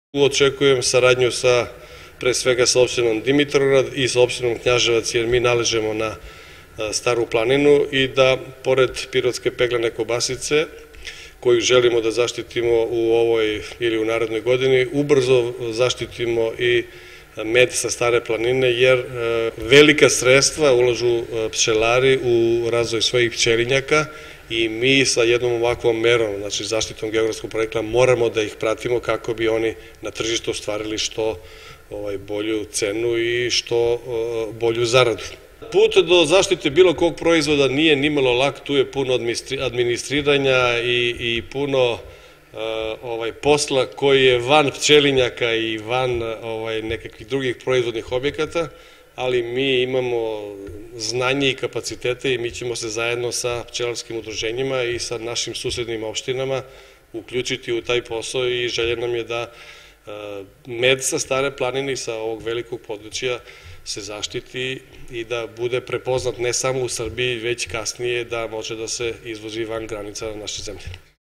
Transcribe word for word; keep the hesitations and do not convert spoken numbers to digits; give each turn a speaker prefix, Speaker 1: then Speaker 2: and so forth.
Speaker 1: Očekujem saradnju sa, pre svega sa opštinom Dimitrovgrad i sa opštinom Knjaževac, jer mi naležemo na Staru planinu i da, pored pirotske peglane kobasice, koju želimo da zaštitimo u ovoj ili u narednoj godini, ubrzo zaštitimo i med sa Stare planine, jer velika sredstva ulažu pčelari u razvoj svojih pčelinjaka i mi sa jednom ovakvom merom, znači zaštitom geografskog porekla, moramo da ih pratimo kako bi oni na tržištu ostvarili što bolju cenu i što bolju zaradu. Put do zaštite bilo kog proizvoda nije nimalo lak, tu je puno administriranja i puno posla koji je van pčelinjaka i van nekakvih drugih proizvodnih objekata, ali mi imamo znanje i kapacitete i mi ćemo se zajedno sa pčelarskim udruženjima i sa našim susednim opštinama uključiti u taj posao i želja nam je da med sa Stare planine i sa ovog velikog područja se zaštiti i da bude prepoznat ne samo u Srbiji, već kasnije da može da se izvozi van granica naše zemlje.